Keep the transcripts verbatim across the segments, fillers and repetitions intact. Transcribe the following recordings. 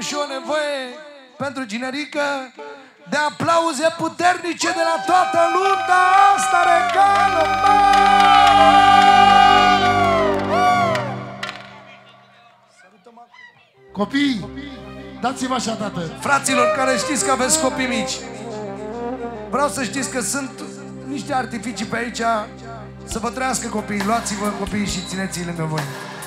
și o nevoie pentru Ginerică de aplauze puternice de la toată lumea asta regală, mă! Copii, dați-vă așa, tată. Fraților care știți că aveți copii mici, vreau să știți că sunt niște artificii pe aici să vă trăiască copiii. Luați-vă copiii și țineți-i lângă voi.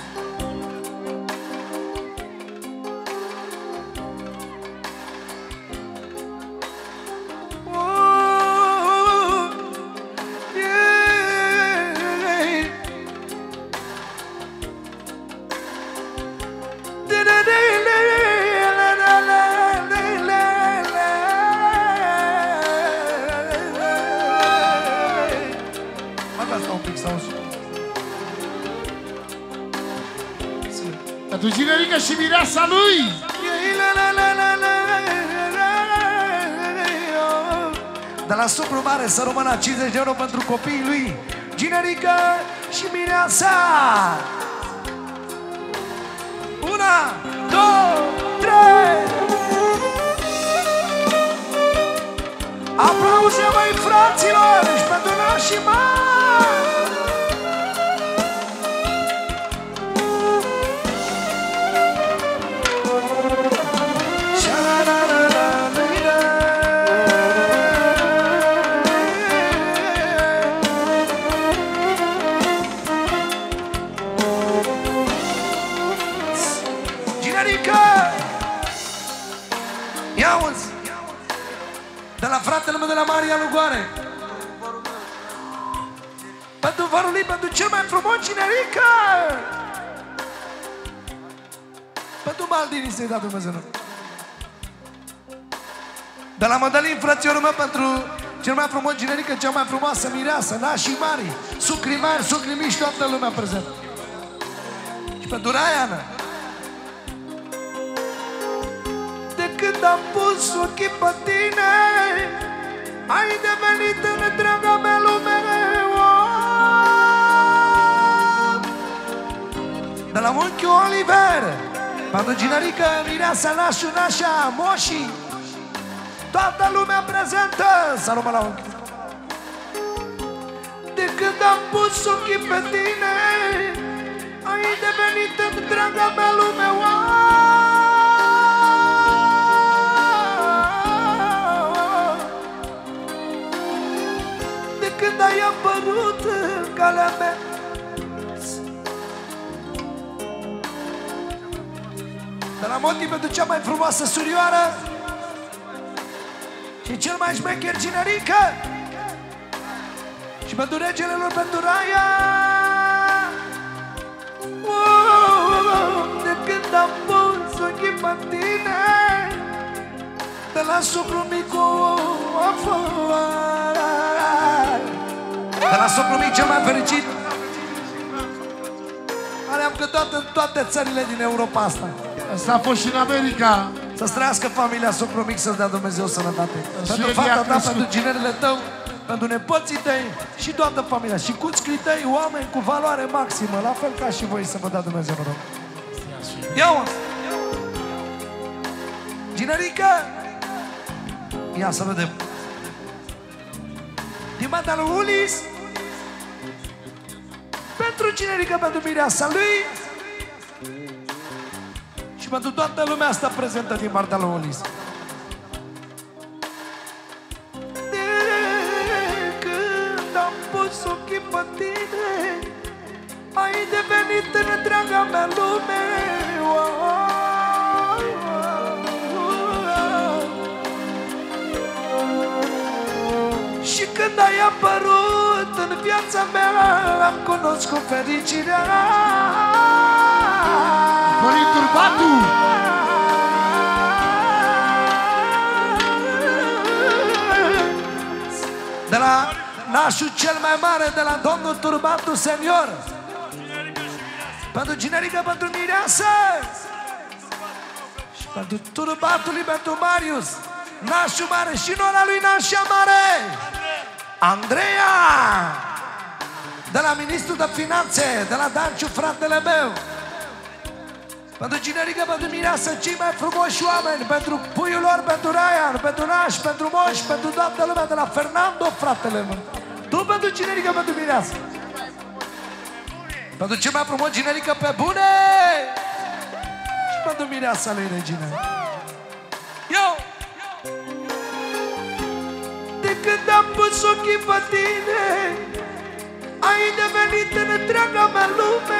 Pentru Ginerică și mireasa lui. De la Supru Mare să rămână cincizeci de euro pentru copiii lui Ginerică și mireasa. Una, două, trei. Aplauze, măi, fraților, și pentru nașii mari. De la fratele meu de la Maria Lugoare, pentru vărul lui, pentru cel mai frumos Ginerică, pentru Maldini să-i da Dumnezeu. De la Mădălin, frățiorul meu, pentru cel mai frumos Ginerică, cea mai frumoasă mireasă, nașii mari, sucri mari, sucri mici, toată lumea prezent. Și pentru Raiana. Când am pus ochii pe tine, ai devenit întreaga mea lume. De la unchiul Oliver, pentru Ginerică, mireasa, nașul, nașa, moșii, toată lumea prezentă. Salut la unchi. De când am pus ochii pe tine, ai devenit întreaga mea lume. Când ai apărut în calea mea, de la Monti pentru cea mai frumoasă surioară și cel mai șmecher Ginerică, și pentru regele lor, pentru Raia. De când am pus ochii pe tine, de la socru micu afară, de la socru mic cel mai fericit, care am cântat în toate țările din Europa asta. Asta a fost și în America. Să-ți trăiască familia socru mic, să-ți dea Dumnezeu sănătate. Pentru fata ta, pentru ginerele tău, pentru nepoții tăi și toată familia. Și cuțcrii tăi, oameni cu valoare maximă, la fel ca și voi, să vă dea Dumnezeu, vă rog. Ia-o! Ginerică! Ia să vedem. Din partea lui Ulis, pentru Ginerică, pentru mireasa lui și pentru toată lumea asta prezentă din partea lui Ulis. De când am pus ochii pe tine, ai devenit în întreaga mea lume. Și când ai apărut în viața mea, am cunoscut fericirea. Florin Turbatu! De la nașul cel mai mare, de la domnul Turbatu senior, pentru Ginerică, pentru mireasă și pentru Turbatului, pentru Marius, nașul mare și nora lui nașa mare, Andreea. De la ministrul de finanțe, de la Danciu, fratele meu, Pentru Ginerică, pentru Mireasă, cei mai frumoși oameni, pentru puiul lor, pentru Ryan, pentru Naș, pentru Moș, pentru toată lumea de la Fernando, fratele meu. Tu pentru Ginerică, pentru Mireasă. Pentru cel mai frumos Ginerică pe bune. Și pentru Mireasa lui Regina. Eu! De când am pus ochii pe tine, ai devenit în întreaga mea lume.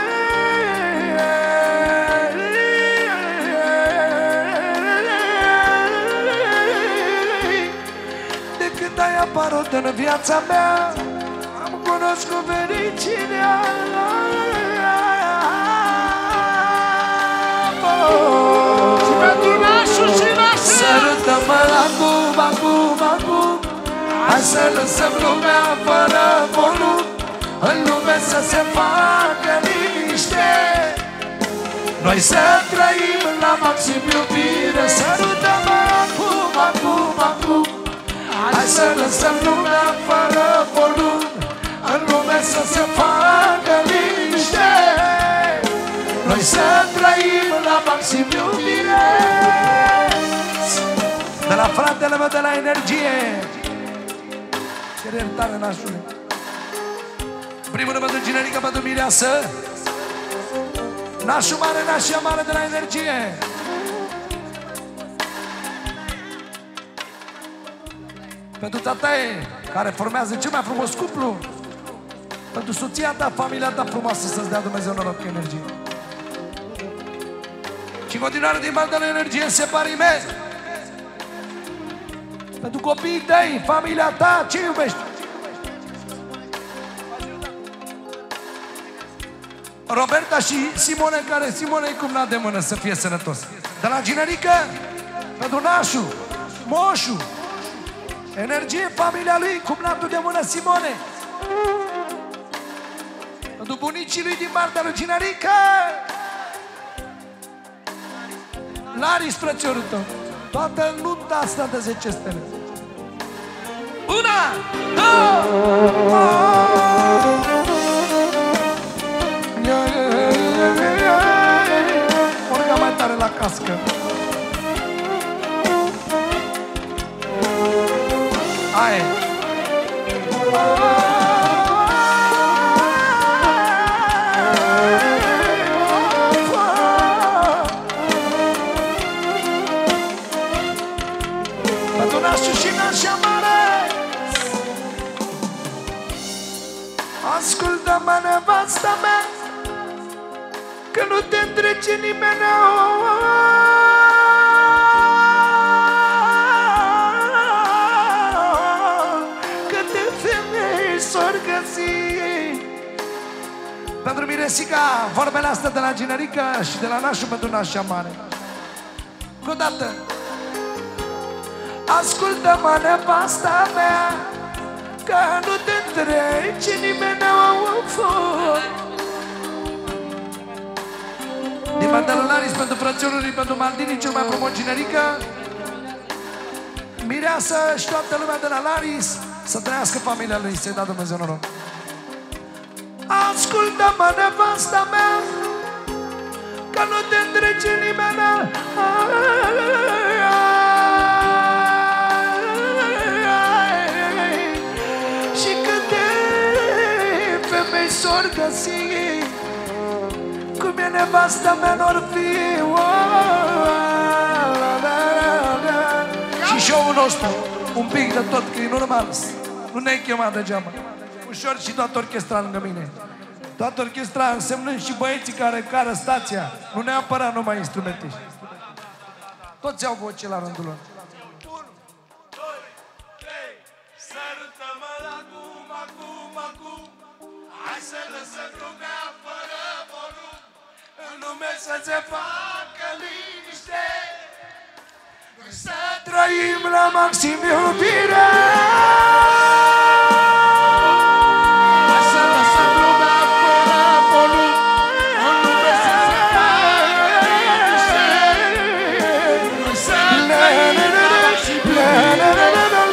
De când ai apărut în viața mea, am cunoscut fericirea. Și pentru nașul și nașul. Sărută-mă acum, acum, acum. Hai să lăsăm lumea fără volum, în lume să se facă liniște, noi să trăim la maxim iubire. Sărută-mă acum, acum, acum. Hai să lăsăm lumea fără volum, în lume să se facă liniște, noi să trăim la maxim iubire. De la fratele meu de la Energie, cere iertare, nașule. Primul rând pentru Ginerică, pentru Mireasă, nașul mare, nașia mare de la Energie. Pentru tataie, care formează cel mai frumos cuplu. Pentru soția ta, familia ta frumoasă, să-ți dea Dumnezeu noroc cu energie. Și în continuare din banda lui Energie, separime. Pentru copiii tăi, familia ta, ce iubești? Roberta și Simone, care Simone e cumna de mână, să fie sănătos. De la Ginerică, pentru Nașu, Moșu, Energie, familia lui, cumnatul de mână Simone. Pentru bunicii lui din partea lui Ginerică, Laris, frățiorul tău. Toată nunta asta de zece stele. Una, două, urca mai tare la cască. Hai. Pentru nașul și nașa mare, ascultă-mă, nevasta mea, că nu te întrece nimeni. Câte femei s-or găsi. Pentru Miresica, vorbele astea de la Ginerică și de la nașul pentru nașa mare. Cu o dată. Ascultă-mă, nevasta mea, că nu te întrece nimeni. Din Mandela Laris, pentru frățiorului, pentru Maldini, cel mai frumos Ginerică, Mireasă și toată lumea de la Laris, să trăiască familia lui, să-i dea Dumnezeu noroc. Ascultă-mă, nevasta mea, că nu te întrece nimeni. Și câte femei s-or găsi, cum e nevasta mea n-or fi. Și show-ul nostru, un pic de tot, că e normal, nu ne-ai chemat degeaba. Ușor și toată orchestra lângă mine. Toată orchestra însemnând și băieții care cară stația, nu neapărat numai instrumentiști. Toți au voce la rândul lor. unu, doi, trei, sărută-mă acum, acum, acum. Hai să lăsăm lumea fără volum, în lume să se facă liniște, noi să trăim la maxim iubire. Hai să lăsăm lumea fără volum, în lume să se facă liniște, noi să trăim la maxim iubire.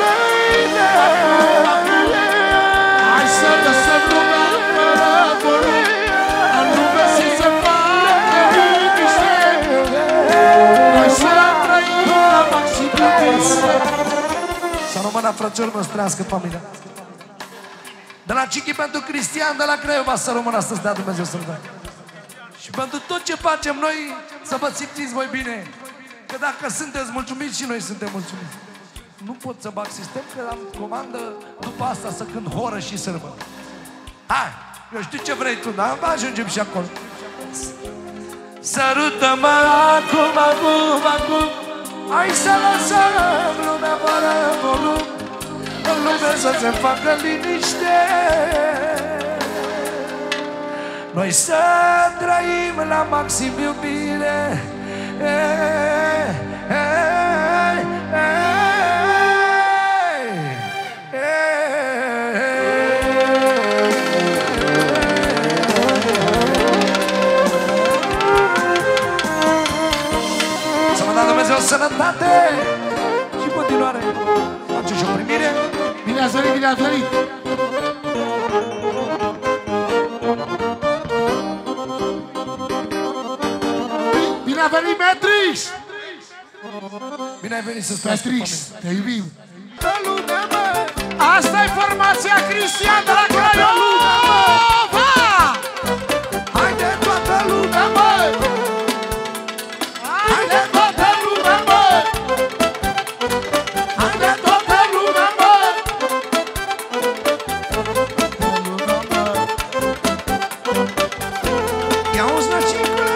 Hai să lăsăm lumea fără volum, în lume să se facă liniște, Româna, frățiorul meu, străiască familia. De la Cichi pentru Cristian, de la Craiova, să rămână să-ți dea Dumnezeu sănătate. Și pentru tot ce facem noi, să vă simțiți voi bine. Că dacă sunteți mulțumiți, și noi suntem mulțumiți. Nu pot să bag sistem, că am comandă după asta să cânt horă și sârbă. Hai, eu știu ce vrei tu, dar ajungem și acolo. Sărută-mă acum, acum, acum. Hai să lăsăm lumea fără volum, în lume să se facă liniște. Noi să trăim la maxim iubire. Ei, ei, ei, să mă dea Dumnezeu sănătate și continuare. Face și o primire. Bine ați venit, bine ați venit! Bine a venit, Matrix! Bine ai venit să stai. Matrix, te iubim! Asta e formația Cristian de la Craiova! Haide toată lumea, măi! Haide toată lumea, măi! Haide toată lumea, măi! Ia uzi la ciclă!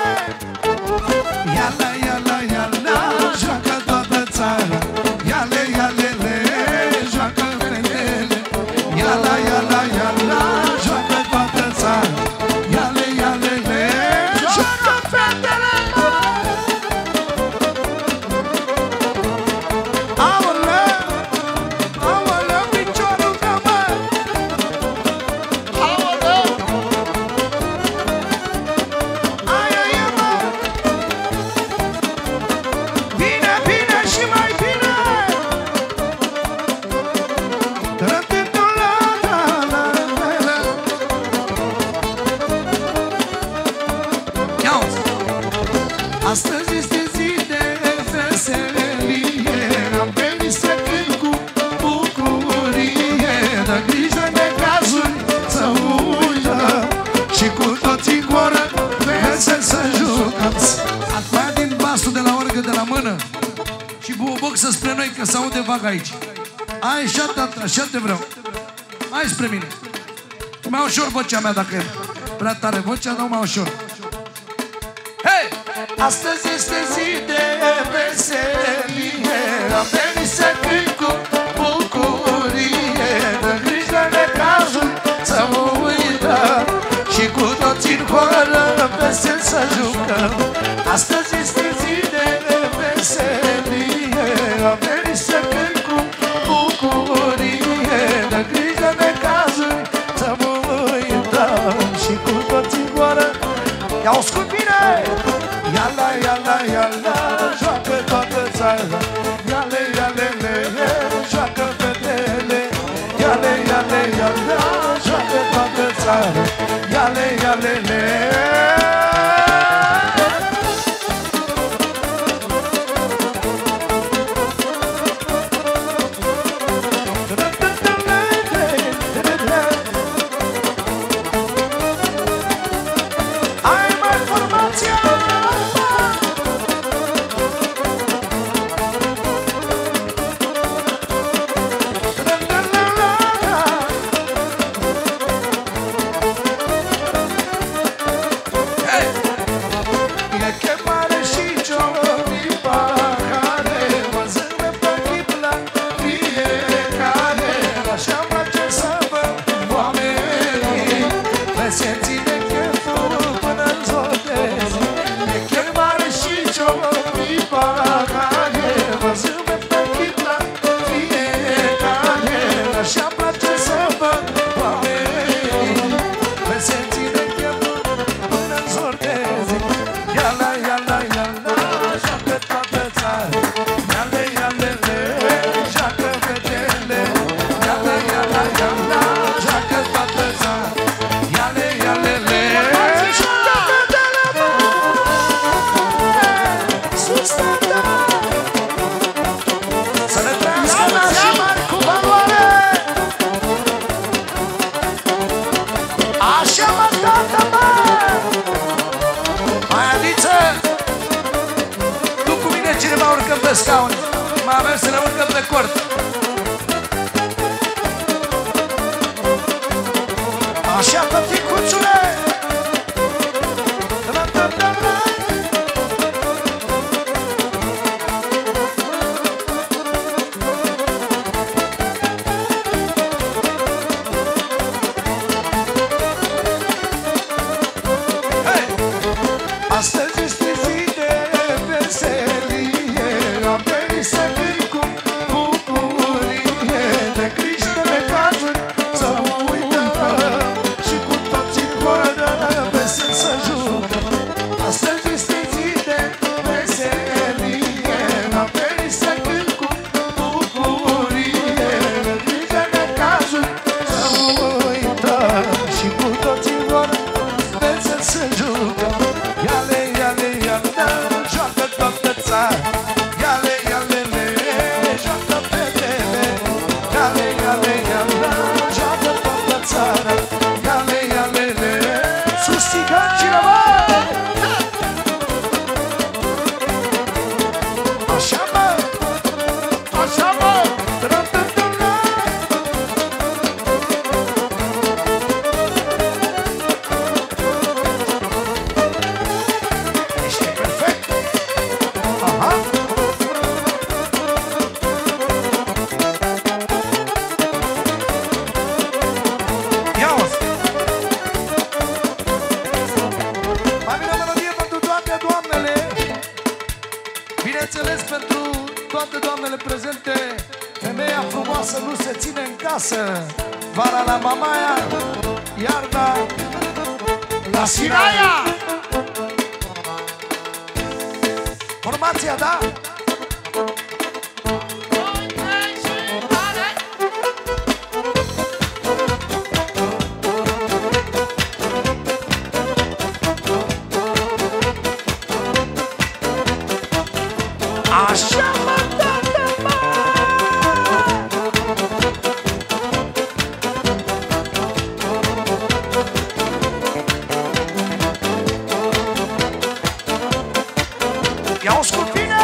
Ia-la, ia-la, ia-la, joacă toată țara. Ia-le, ia-le-le, joacă fetele. Ia-la, ia-la, ia-la, joacă toată țara. Ia-le, ia-le-le, joacă fetele. Aoleu, aoleu, piciorul meu, mă! Aoleu! Ai, ai, ai, mă! Bine, bine și mai bine! Ia-uzi! Astăzi este zi de veselie, am venit să cânt cu bucurie, dă grijă de cazuri să uităm și cu toții în goră vesel să jucăm. Aia din basul de la orgă de la mână și buboxă spre noi, că se aude vag aici. Hai, așa, tata, așa te vreau. Hai spre mine. Mai ușor vocea mea dacă e prea tare vocea, dau mai ușor. Hei! Astăzi este zi de veselie, am venit să cânt cu bucurie, dă grijă de cazuri să mă uităm și cu toții în horă vesel să jucăm. Astăzi este zi de veselie, am venit să cânt cu bucurie, dă grijă de cazuri să mă uităm și cu toții în horă. Ia-o scurt bine! Ia-la, ia-la, ia-la, joacă toată țara. Ia-le, ia-le-le, joacă fetele. Ia-le, ia-le, ia-la, joacă toată țara. Ia-le, ia-le-le. urcăm pe scaune, mai avem să ne urcăm pe cort. Așa, tăticuțule! Astăzi este zi de veselie, am venit să cânt cu bucurie, de griji de necazuri să uităm și cu toții vorbim să jucăm. Astăzi este zi de veselie, am venit să cânt cu bucurie, de griji de necazuri să uităm și cu toții vorbim să jucăm. Iale, iale, iale, joacă toată țara. Iale, iale, le, joacă fetele. Iale, iale, iale, joacă toată țara. Iale, iale, le, susțigă cineva. Așa, mă, așa, mă. Bineînțeles, pentru toate doamnele prezente, femeia frumoasă nu se ține în casă. Vara la Mamaia, iarna la Sinaia. Formația, da? Așa, mă, tată, mă! Ia-o scupine!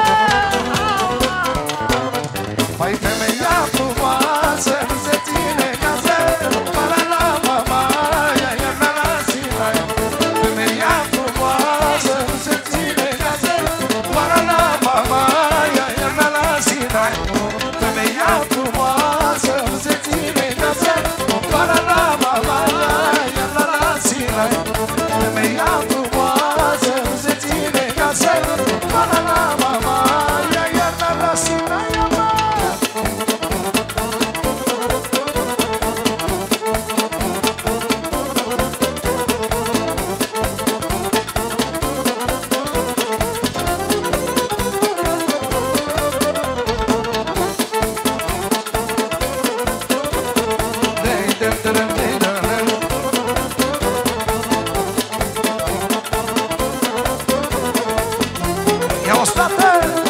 Păi femeia frumoasă nu se ține casă, para la Mamaia, iarna la Sinaia. Femeia frumoasă nu se ține casă, para la Mamaia, iarna la Sinaia. Femeia frumoasă nu se ține casă, para la Mamaia, iarna la Sinaia. Femeia frumoasă nu se ține casă, para la Mamaia, iarna la Sinaia. Ia o stată!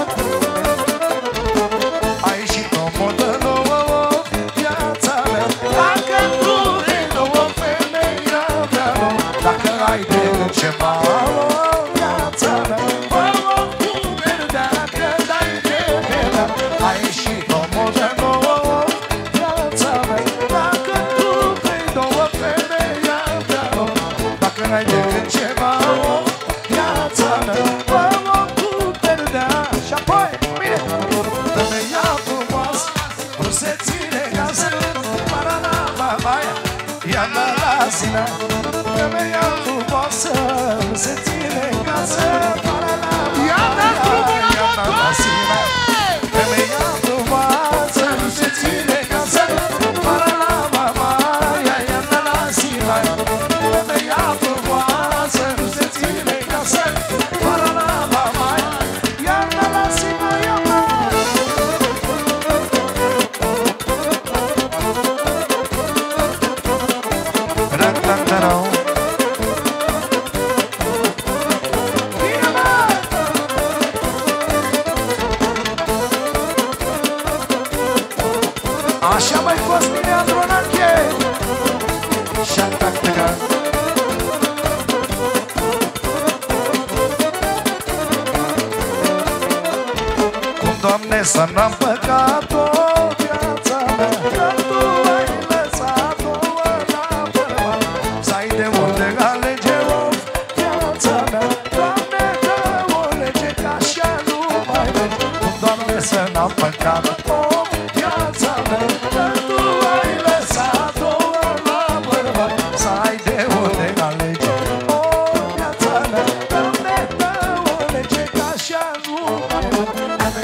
A ieșit o modă nouă, viața mea. Dacă tu de nouă, femeia mea, dacă ai de ceva, viața mea. Dacă dai de mea, a ieșit o modă nouă, viața mea. Dacă tu de nouă, femeia mea, dacă ai de ceva, viața mea. Și apoi, bine! Femeia frumoasă nu se ține casă, para la Mamaia, iarna la Sinaia. Femeia frumoasă nu se ține casă, para la Mamaia, iarna la Sinaia. Femeia frumoasă nu se ține casă, para la Mamaia, iarna la Sinaia. Femeia frumoasă nu se ține casă, para la Mamaia, iarna la Sinaia. Așa mai fost bine Andronache. Șa-tac-tac. Doamne, să n-am păcat-o viața mea, că Tu ai lăsat-o la bărbat. Să ai de unde alege-o viața mea, Doamne, dă o lege ca așa nu mai merge. Doamne, să n-am păcat-o viața mea, că Tu ai lăsat-o la bărbat. Să ai de unde alege-o viața mea, Doamne, dă o lege ca așa nu mai merge.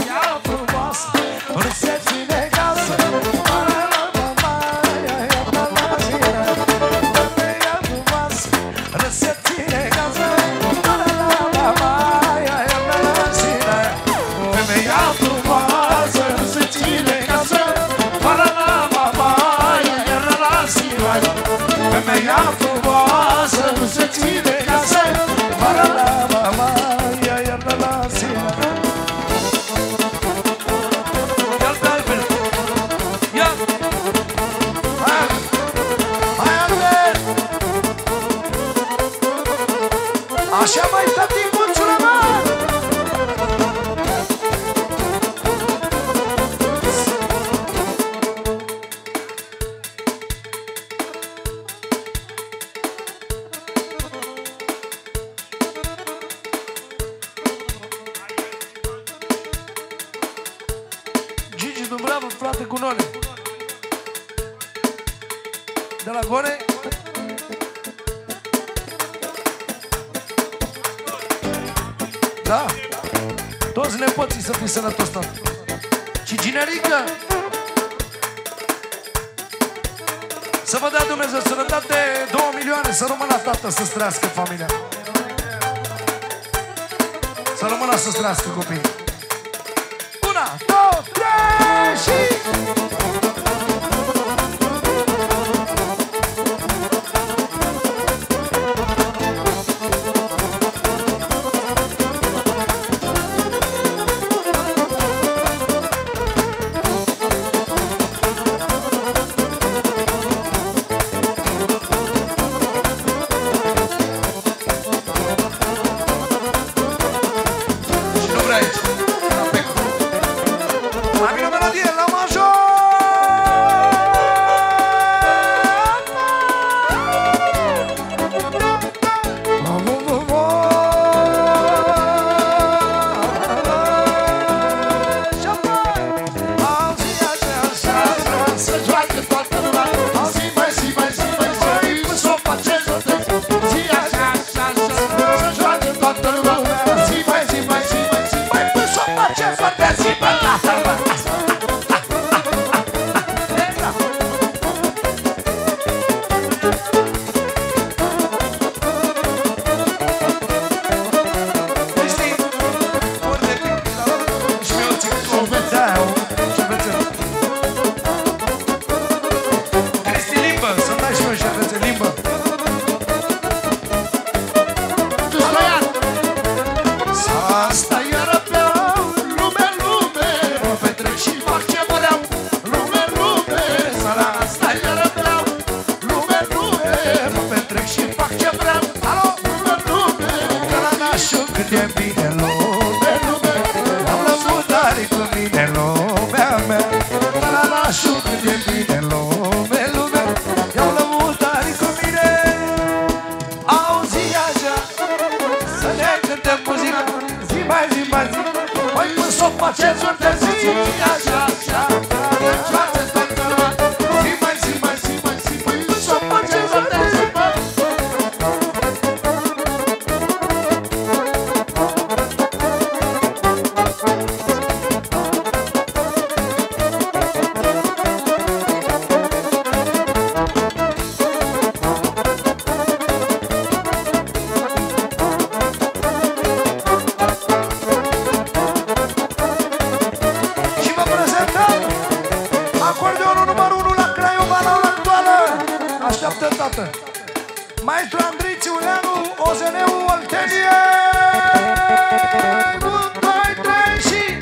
Femeia frumoasă nu se ține casă, fără la mama, ea iarnă la sine. Ia-l pe Albert! Ia! Hai! Hai, Albert! Așa mai tati, mulțule, mă! Bravo, frate, cu None. De la Gone. Da. Toți nepoții să fii sănătos, tată. Și generică. Să vă dea Dumnezeu sănătate, două milioane, să rămână, tată, să-ți trăiască familia. Să rămână să-ți trăiască copiii. Una, două, trei și... Și nu vrea aici. Mai vine o melodie la major! Maestru Andrei Țiuleanu, O Z N-ul Oltenie! unu, doi, trei și...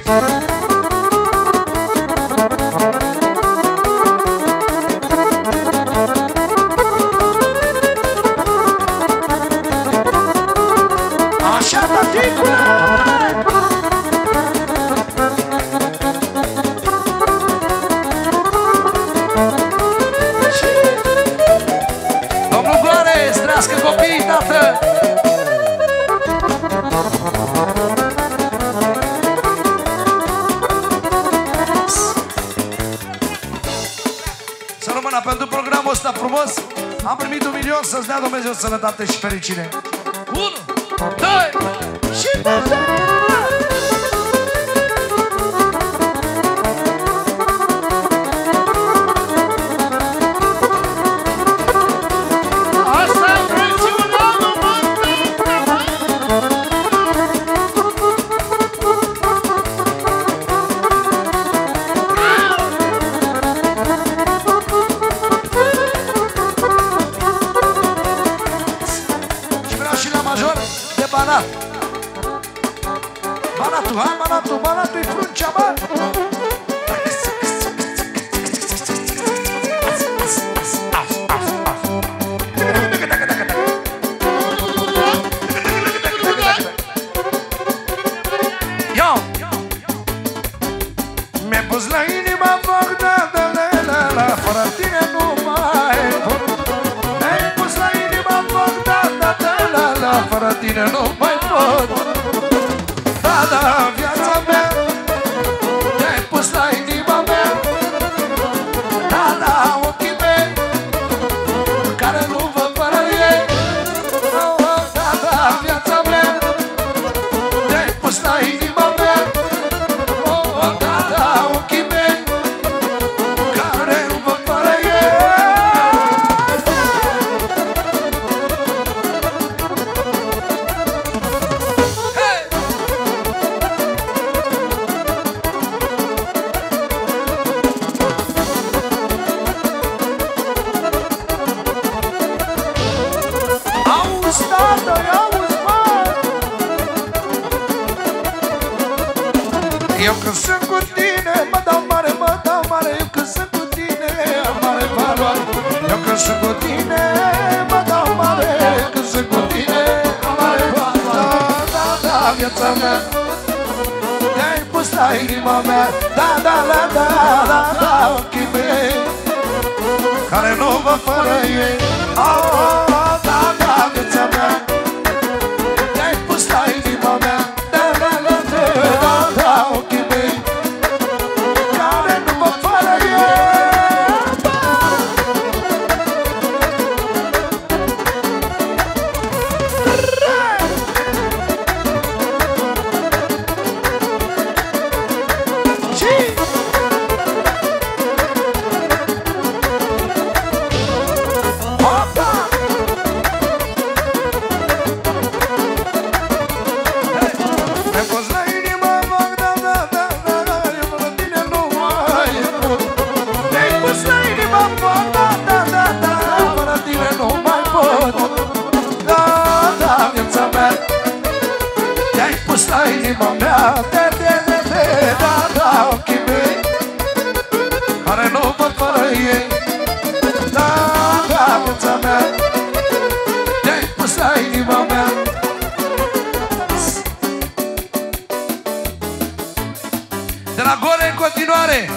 Așa, taticule! programul ăsta frumos. Am primit un milion să-ți dea Dumnezeu sănătate și fericire. Unu, doi și trei! Banat. Banatul, hai banatul, banatul-i fruncea, bă! Yo! Mi-ai pus la inima foc, da, da, la, la, la, fără tine nu mai pot. Mi-ai pus la inima foc, da, da, da, la, la, fără tine nu mai pot. Da, da, viața mea, te-ai pus la inima mea. Da, da, ochii mei, care nu văd fără ei. Oh, oh, da, da, viața mea, te-ai pus la inima mea. Oh, oh, da, da, ochii mei, care nu văd fără ei. Eu când sunt cu tine, mă dau mare, mă dau mare. Eu când sunt cu tine, am mare valoare. Eu când sunt cu tine, mă dau mare. Eu când sunt cu tine, am mare valoare. Da, da, da, viața mea, te-ai pus la inima mea. Da, da, da, da, da, da, ochii mei, care nu văd fără ei. Oh, oh, oh, da, da, viața mea, te-ai pus la inima mea. Da, da, da, da, da, da, ochii mei, care nu văd fără ei. La inima mea, de, de, de, de, da, da, ochii mei, care nu văd fără ei. Da, da, viața mea, te-ai pus la inima mea. De la Gore în continuare.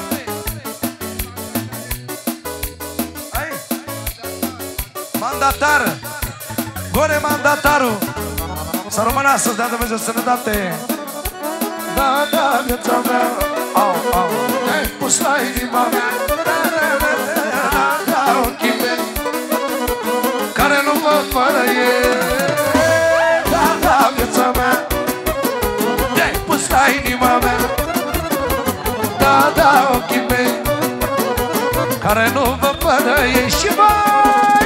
Hai. Mandatar, Gore mandatarul. Să rămână să-ți dea Dumnezeu sănătate. Da, da, viața mea, au, au, te-ai pus la inima mea. Da, da, da, da, da, ochii mei, care nu văd fără ei. Da, da, viața mea, te-ai pus la inima mea. Da, da, ochii mei, care nu văd fără ei. Și mai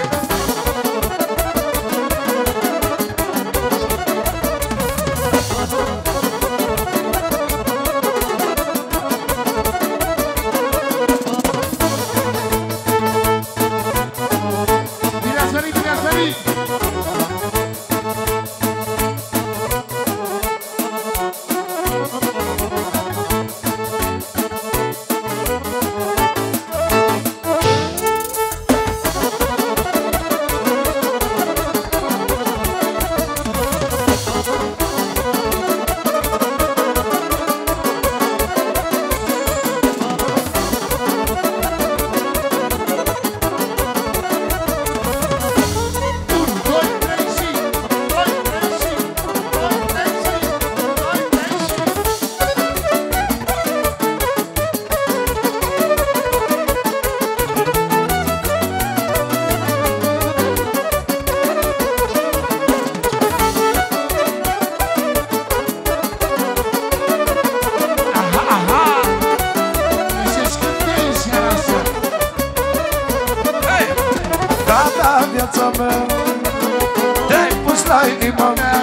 viața mea. Te-ai pus la inima mea,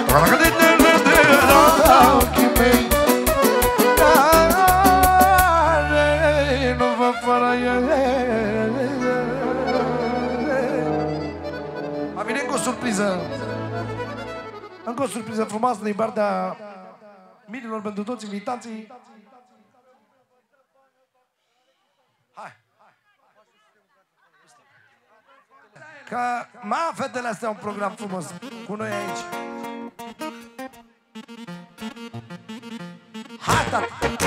la ochii mei, care nu vă fără el. A venit cu o surpriză. Încă o surpriză frumoasă din partea mirilor pentru toți invitații. Hai! Că mai fetele astea un program frumos cu noi aici. Hai, tata!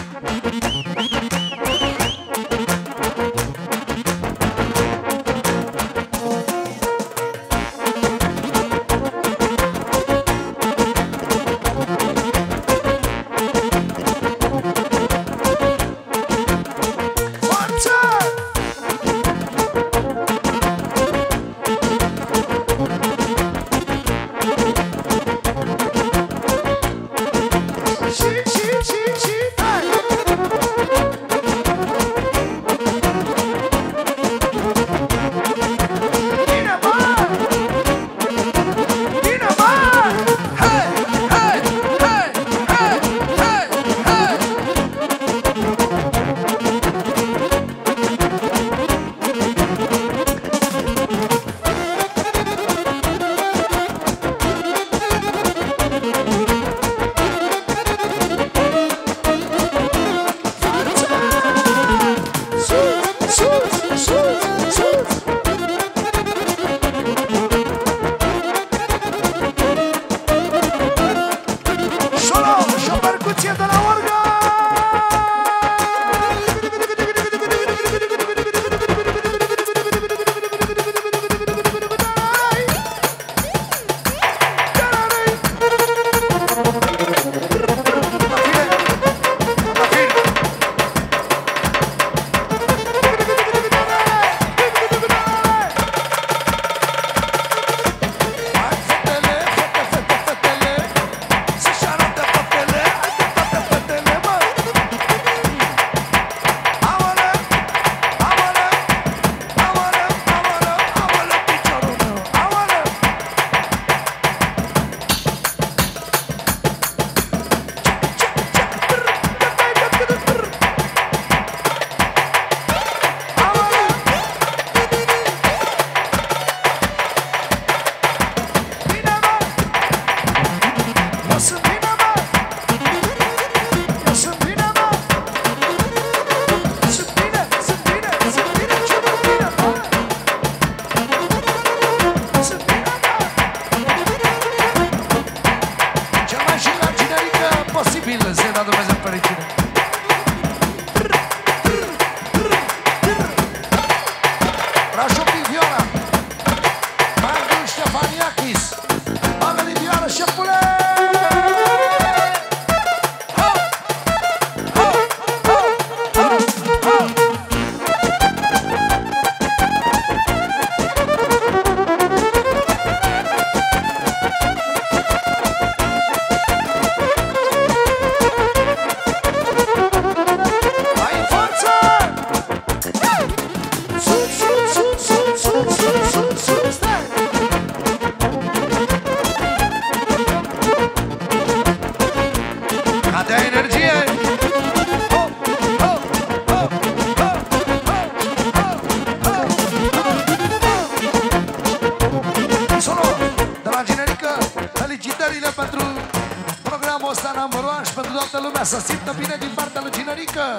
Să simtă bine din partea lui Ginerică.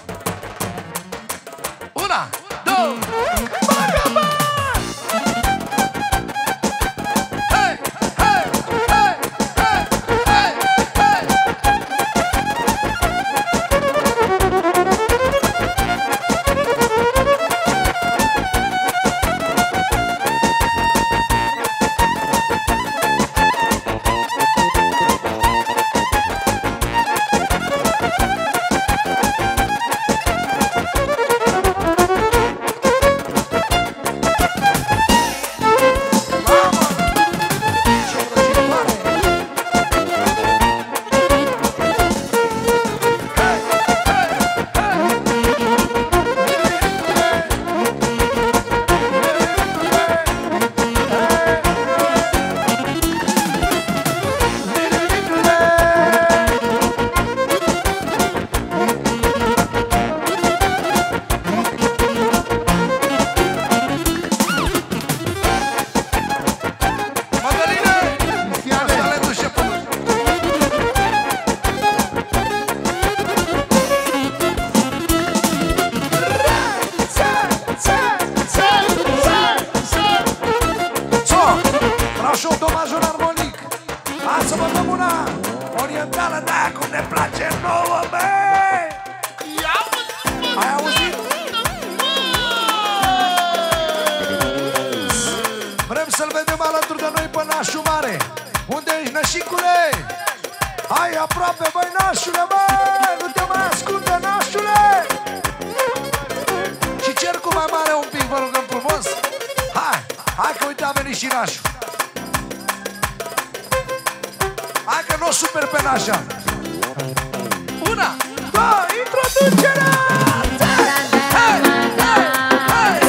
Una, două, bagă, bă! Hei, hei, hei, hei, hei, hei! nouă, bă! Ai auzit? Vrem să-l vedem alături de noi pe nașul mare. Unde ești, nășicule? Hai aproape, băi, nașule, băi! Nu te mai ascunde, nașule! Și cercul mai mare un pic, vă rugăm frumos. Hai, hai că uite a venit și nașul. Hai că nu super pe nașa. Una, două, introducerea! Hai, hai, hai,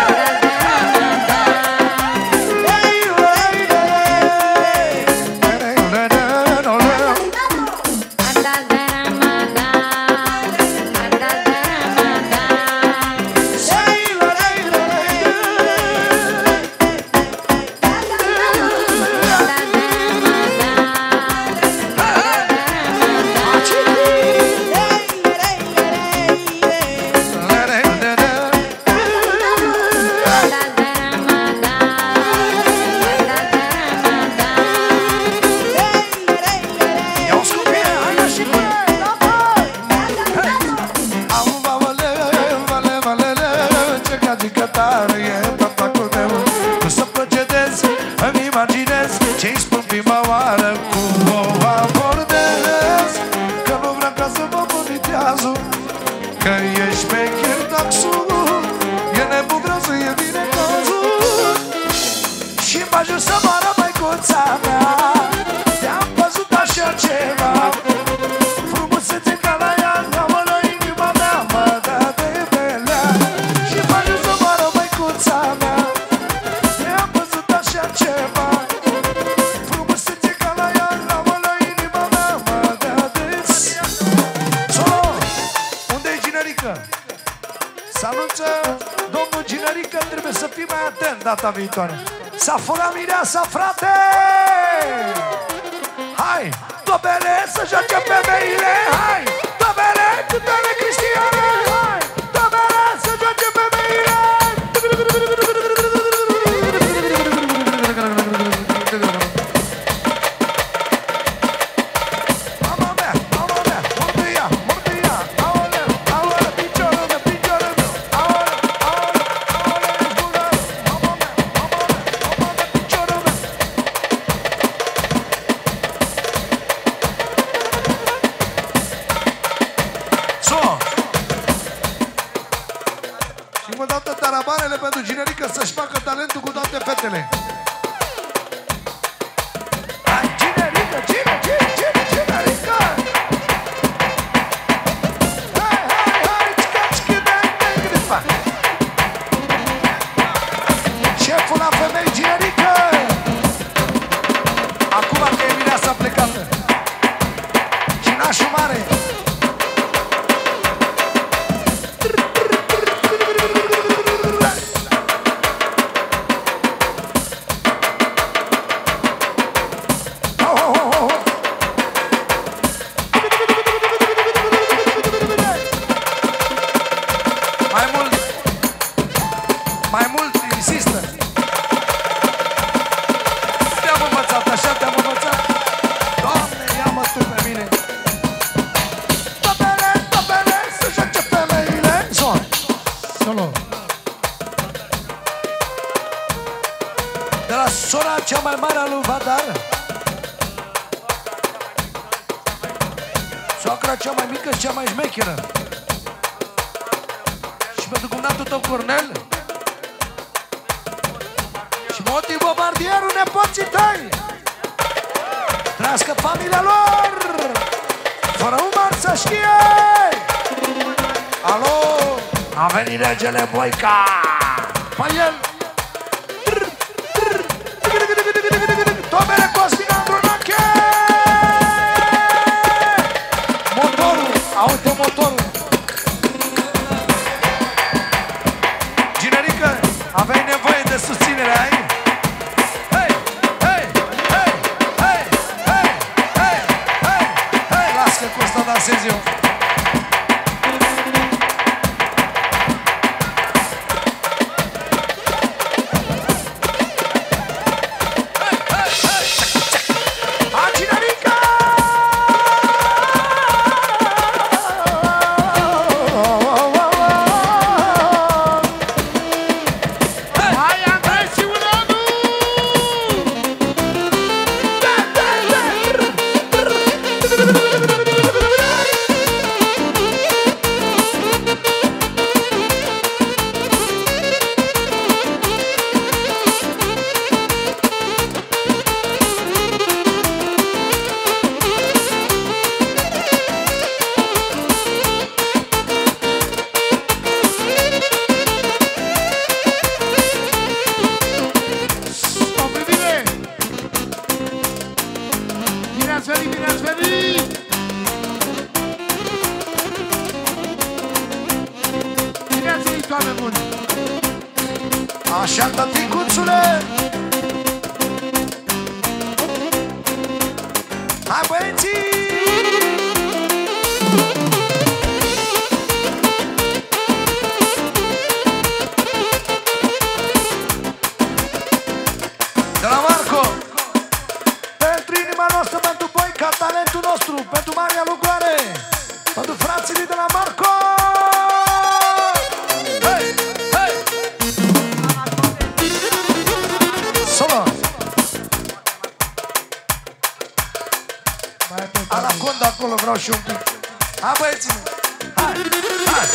data viitoare. S-a furat mireasa, frate! Hai, dobele, să joace femeile! Hai, dobele, dobele, Cristiane! Hai, dobele, să joace femeile! Mama mea, mama mea, mordâia, mordâia! Aoleu, aoleu, piciorul meu, piciorul meu! Aoleu, aoleu, aoleu, ești bună! Mama mea, mama mea, mama mea, piciorul meu! So! Și mă dau tarabanele pentru Ginerică să-și facă talentul cu toate fetele. Hai, Ginerică, Gine, Gine, Gine, Ginerică! Hai, hai, hai, cica, cica, dai, dai, cât de fac! Șeful la femei, Ginerică! Acum că e mireasa plecată. Și nașul mare. Mai mult, mai mult, insistă. Te-am învățat, așa te-am învățat. Doamne, ia-mă tu pe mine. Topele, topele, să joace femeile. Son. Solo. De la sora cea mai mare a lui Vadar. Soacra cea mai mică și cea mai șmecheră. Și pentru cumnatul tău Cornel. Și Moti Bombardierul, nepoții tăi. Trăiască familia lor. Fără umăr să știe. Alo, a venit regele Boica. Pa el. Tomele Cosmin Andronache. Motorul, aude motorul. Ginerică, aveai nevoie de susținere, ai? Hei, hei, hei, hei, hei, hei, hei, hei. Las că cu ăsta dansez eu. trăiți, oameni buni! Așa, tăticuțule! Hai, băieții! De la Marco! Pentru inima noastră, pentru Boica, talentul nostru, pentru Maria Lugoare, pentru frații de la Marco! Hei! Hei! Solo! Anaconda acolo, vreau și un pic. Hai, băieții! Hai! Hai!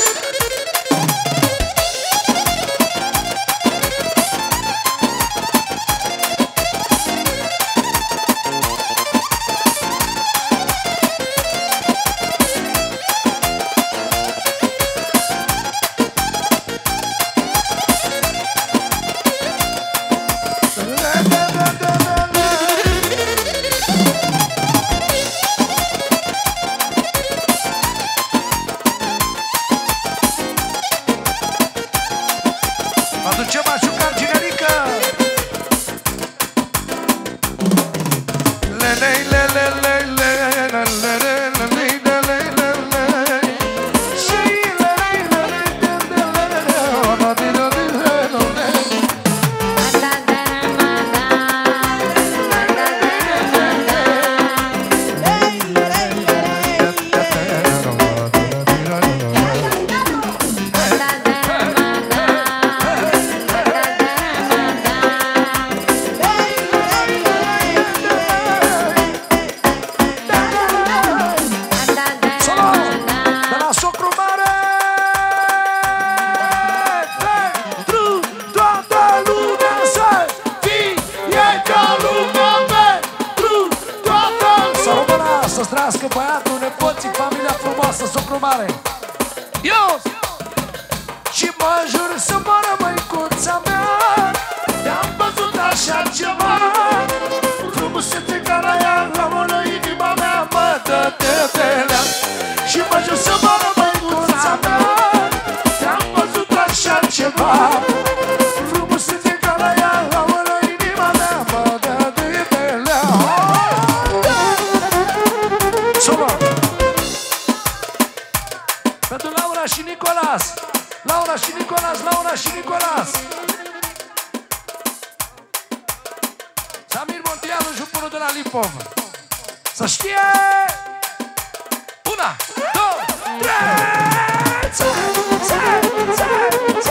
Aducem mașucar generică. Lelei, lelei, lelei, lelei, lelei, lelei, lelei. Și lelei, lelei, să-ți trăiască băiatul, nepoții, familia frumoasă, socru mare. Eu! Și mă jur să moară măicuța mea, te-am văzut așa ceva, frumusețe ca la ea, la mână inima mea mă dă de belea. Și mă jur să moară măicuța mea, te-am văzut așa ceva, frumusețe ca la ea, la mână inima mea mă dă de belea. Pentru Laura și Nicolas, Laura și Nicolas, Laura și Nicolas. Samir Montialu, jupurul de la Lipov. Să știe! Una, două, trei! Țe, țe, țe, țe.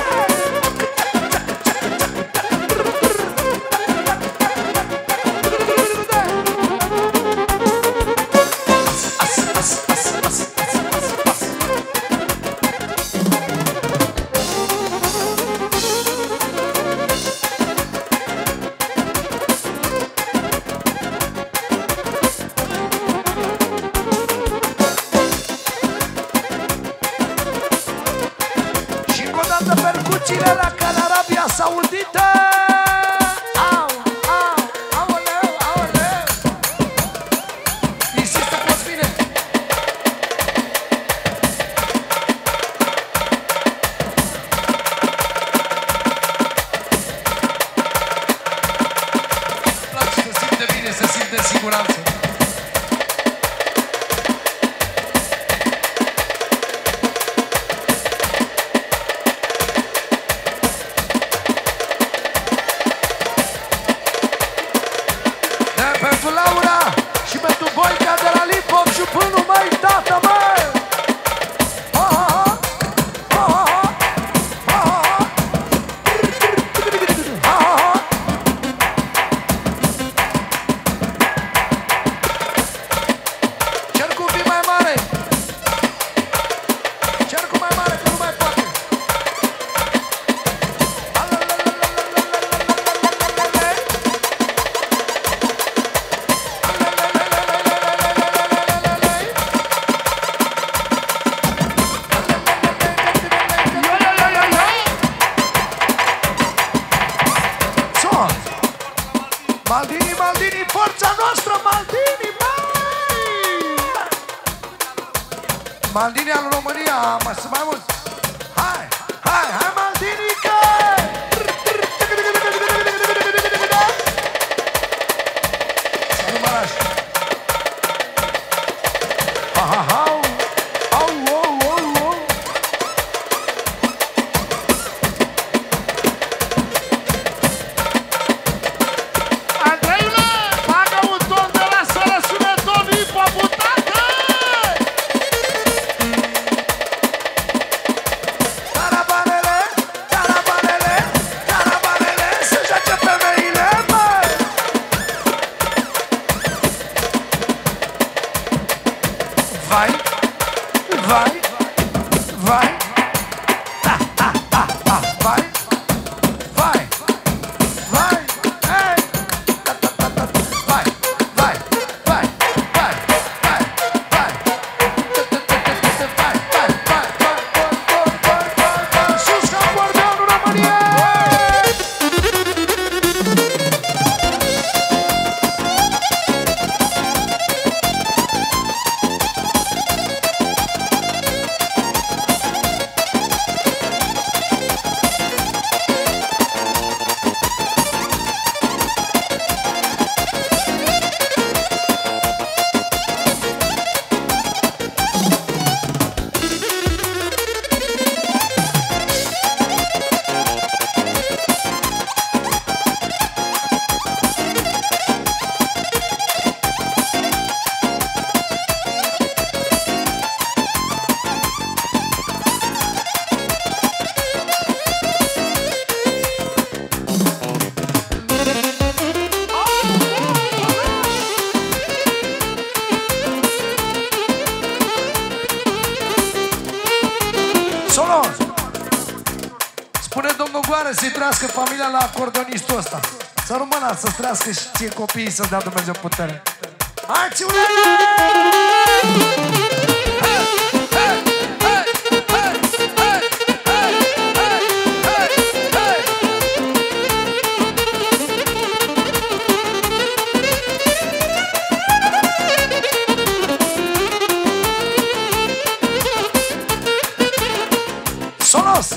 Percuțiile la Canarabia Saudită. Au, au, aoleu, aoleu. Insistă, poți vine. Îmi place, se simte bine, se simte în siguranță. Pentru Laura și pentru Boica de la Lipov și până mai tata, măi! Cercul vii mai mare! Cercul mai mare, că nu mai poate! Maldini, Maldini, forța noastră, Maldini, mai! Maldini al România, mai sunt mai mulți. Hai, hai, hai! cu goară să-i trăiască familia la acordonistul ăsta. Să rămână, să-ți trăiască și ție copiii, să-ți dea Dumnezeu putere. Acțiune! Solos!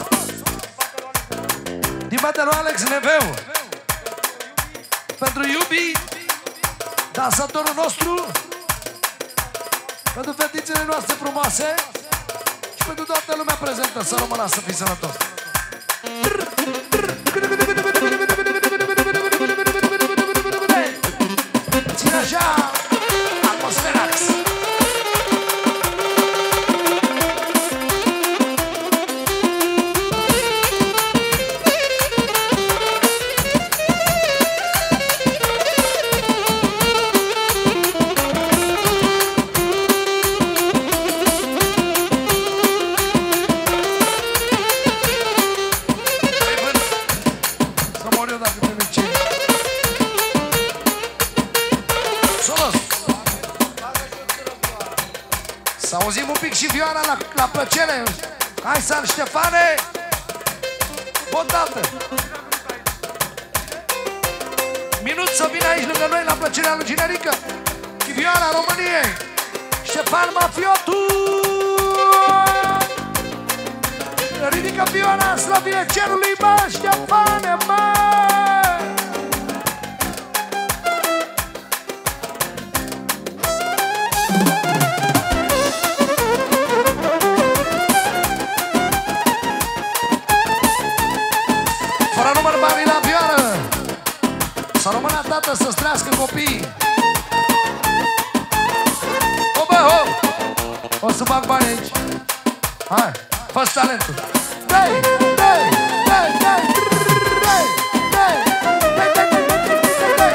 Din partea lui Alex Neveu, pentru iubii, dansatorul nostru, pentru fetițele noastre frumoase și pentru toată lumea prezentă. Să rămână, să fii sănătos. Ține așa atmosferax. Să auzim un pic și vioara la, la plăcere. Hai, San Ștefane! Botată! Minut să vină aici lângă noi la plăcerea lui Ginerică și vioara României. Ștefan Mafiotu! Ridică vioara, slăvire cerului, mă, Ștefane, mă! Fără număr banii la vioară. Să rămână tată, să-ți trească copiii. O, bă, o! O să bag bani aici. Hai, fă-ți talentul. Dai, dai, dai, dai, dai, dai, dai, dai, dai, dai,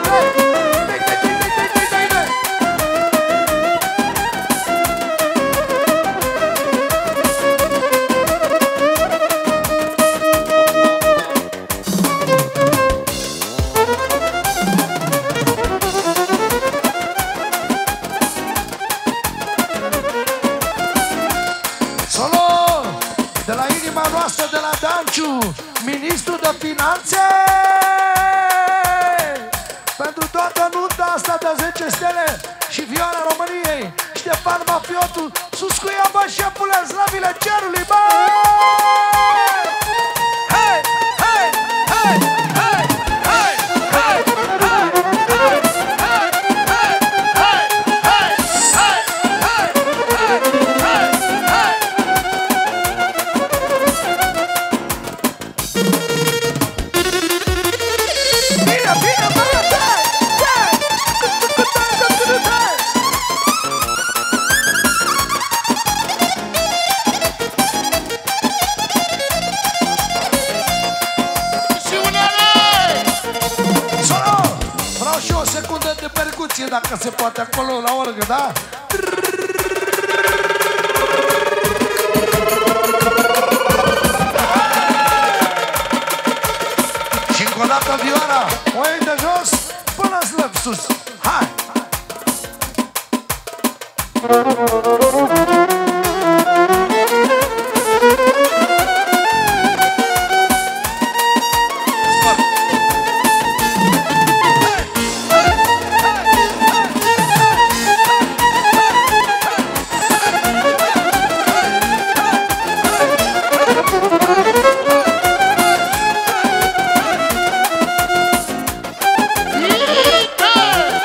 de la Danciu, ministru de finanțe, pentru toată nunta asta de zece stele și vioara României, Ștefan Mafiotu, sus cu ea, bă, șefule, slăvile cerului, bă! Hei, hei, hei, hei, hei, hei, hei, hei, dacă se poate acolo la orgă, da? Și încă o dată vioara, o iei de jos până slăb sus. Hai! Yeah!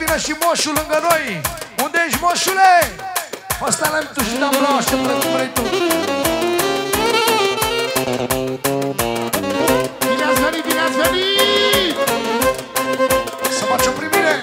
vină și moșul lângă noi. Unde ești, moșule? Fă stai la mitu și dăm vreau și plec cum vrei tu. Bine ați venit, bine ați venit! Să faci o primire.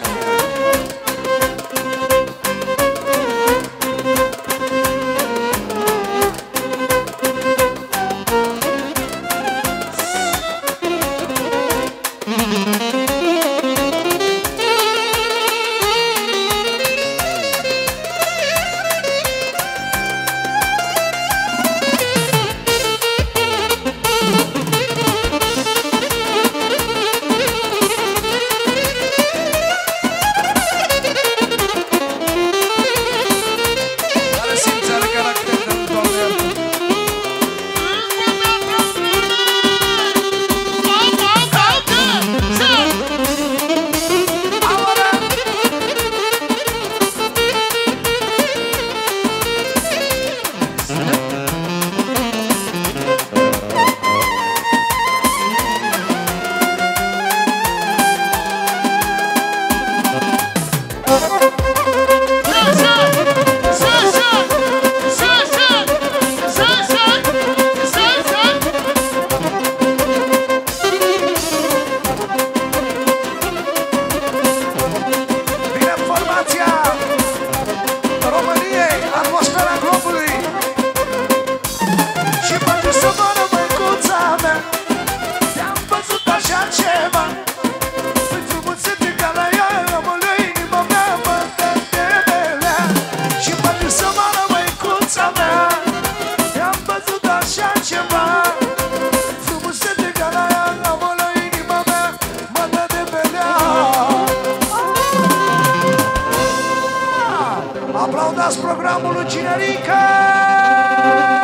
Aplaudați programul lui Cinerica!